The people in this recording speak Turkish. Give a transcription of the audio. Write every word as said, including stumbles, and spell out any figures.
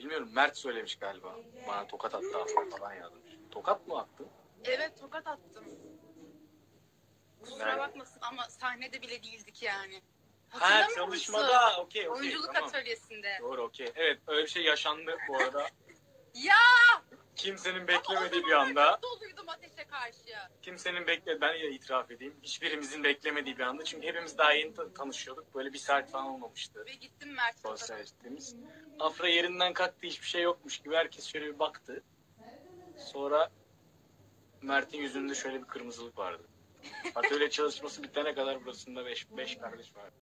Bilmiyorum, Mert söylemiş galiba. Bana tokat attı Afra falan yazmış. Tokat mı attı? Evet, tokat attım. Kusura Yani- bakmasın ama sahnede bile değildik yani. Ha, Hatırlamıyor musun? çalışmada. Okey okey. Oyunculuk Tamam. atölyesinde. Doğru, okey. Evet, öyle bir şey yaşandı bu arada. Ya! Kimsenin Ama beklemediği o bir zamanlar anda. çok doluydum ateşe karşı. Kimsenin bekle ben de itiraf edeyim. Hiçbirimizin beklemediği bir anda. Çünkü hepimiz daha yeni ta- tanışıyorduk. Böyle bir saat falan olmamıştı. Ve gittim Mert tokat. Sosyalistimiz. Afra yerinden kalktı, hiçbir şey yokmuş gibi herkes şöyle bir baktı. Sonra Mert'in yüzünde şöyle bir kırmızılık vardı. Atölye çalışması bitene kadar burasında beş, beş kardeş var.